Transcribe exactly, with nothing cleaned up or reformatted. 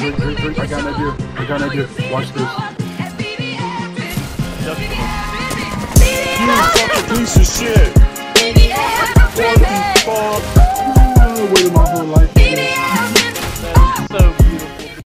Drake, Drake, Drake, I got an idea. I got an idea. Watch this. You fucking piece of shit. What the fuck?